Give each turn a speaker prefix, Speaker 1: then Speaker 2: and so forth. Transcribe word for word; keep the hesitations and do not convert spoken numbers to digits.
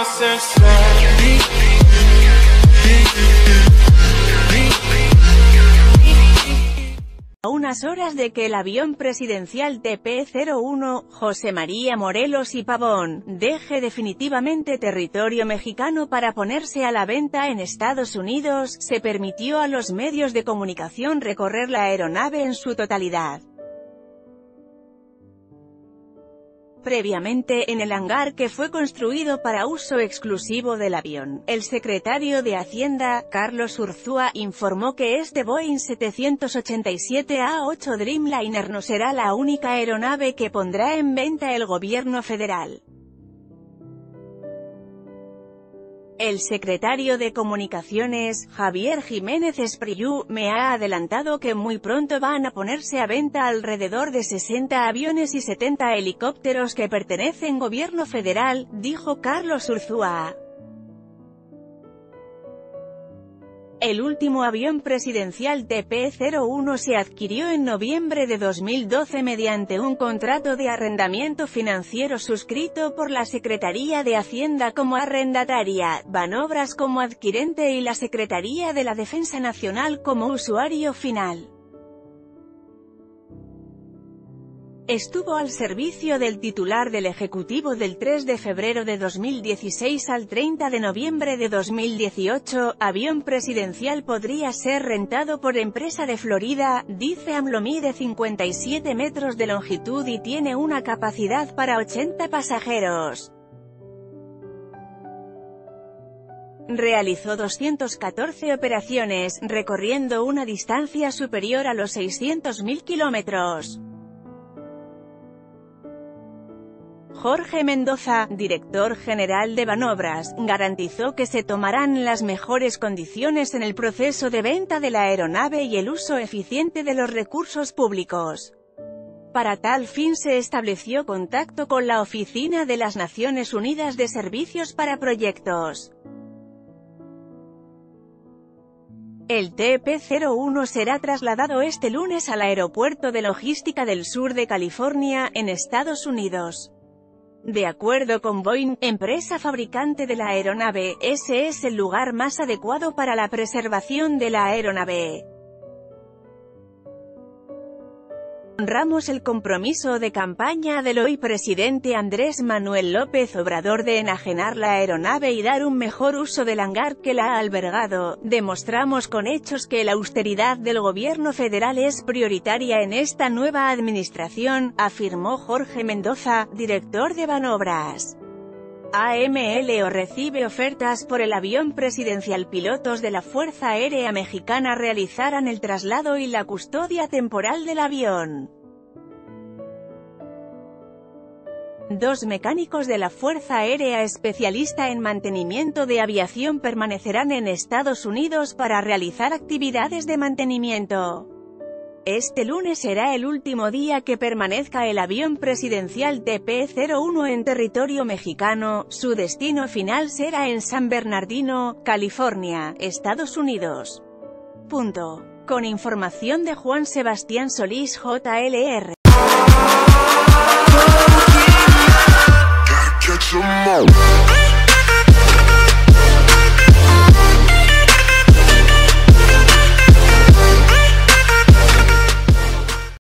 Speaker 1: A unas horas de que el avión presidencial T P cero uno, José María Morelos y Pavón, deje definitivamente territorio mexicano para ponerse a la venta en Estados Unidos, se permitió a los medios de comunicación recorrer la aeronave en su totalidad. Previamente, en el hangar que fue construido para uso exclusivo del avión, el secretario de Hacienda, Carlos Urzúa, informó que este Boeing setecientos ochenta y siete A ocho Dreamliner no será la única aeronave que pondrá en venta el gobierno federal. El secretario de Comunicaciones, Javier Jiménez Espriu, me ha adelantado que muy pronto van a ponerse a venta alrededor de sesenta aviones y setenta helicópteros que pertenecen al gobierno federal, dijo Carlos Urzúa. El último avión presidencial T P cero uno se adquirió en noviembre de dos mil doce mediante un contrato de arrendamiento financiero suscrito por la Secretaría de Hacienda como arrendataria, Banobras como adquirente y la Secretaría de la Defensa Nacional como usuario final. Estuvo al servicio del titular del Ejecutivo del tres de febrero de dos mil dieciséis al treinta de noviembre de dos mil dieciocho, avión presidencial podría ser rentado por empresa de Florida, dice AMLO mide cincuenta y siete metros de longitud y tiene una capacidad para ochenta pasajeros. Realizó doscientas catorce operaciones, recorriendo una distancia superior a los seiscientos mil kilómetros. Jorge Mendoza, director general de Banobras, garantizó que se tomarán las mejores condiciones en el proceso de venta de la aeronave y el uso eficiente de los recursos públicos. Para tal fin se estableció contacto con la Oficina de las Naciones Unidas de Servicios para Proyectos. El T P cero uno será trasladado este lunes al Aeropuerto de Logística del Sur de California, en Estados Unidos. De acuerdo con Boeing, empresa fabricante de la aeronave, ese es el lugar más adecuado para la preservación de la aeronave. Honramos el compromiso de campaña del hoy presidente Andrés Manuel López Obrador de enajenar la aeronave y dar un mejor uso del hangar que la ha albergado. Demostramos con hechos que la austeridad del gobierno federal es prioritaria en esta nueva administración, afirmó Jorge Mendoza, director de Banobras. A M L O recibe ofertas por el avión presidencial. Pilotos de la Fuerza Aérea Mexicana realizarán el traslado y la custodia temporal del avión. Dos mecánicos de la Fuerza Aérea especialista en mantenimiento de aviación permanecerán en Estados Unidos para realizar actividades de mantenimiento. Este lunes será el último día que permanezca el avión presidencial T P cero uno en territorio mexicano. Su destino final será en San Bernardino, California, Estados Unidos. Punto. Con información de Juan Sebastián Solís J L R.